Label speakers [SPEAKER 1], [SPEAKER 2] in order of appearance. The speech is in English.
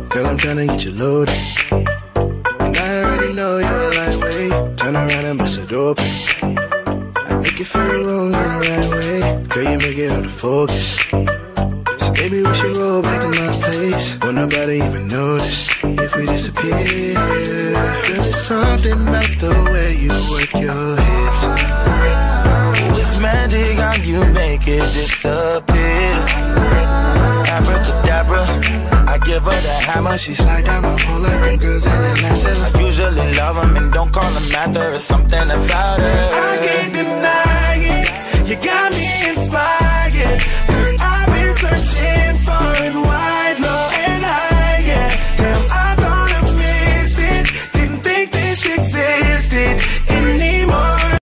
[SPEAKER 1] Girl, I'm tryna get you loaded. And I already know you're a lightweight. Turn around and bust it open. I make you feel wrong in the right way. Girl, you make it hard to focus. So baby, we should roll back to my place. Won't nobody even notice if we disappear. Girl, there's something about the way you work your hips.
[SPEAKER 2] It's magic how you make it disappear. Abracadabra, I give her the hammer.
[SPEAKER 1] She slide down my pole like them girls in Atlanta.
[SPEAKER 2] I usually love them and don't call them matter. It's something about her.
[SPEAKER 3] I can't deny it. You got me inspired. 'Cause I've been searching